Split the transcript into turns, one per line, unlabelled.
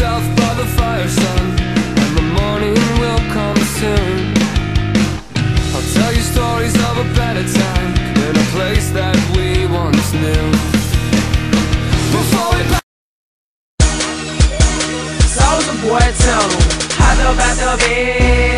yourself by the fire, son, and the morning will come soon. I'll tell you stories of a better time in a place that we once knew. Before we
少数不会走，还得白得比。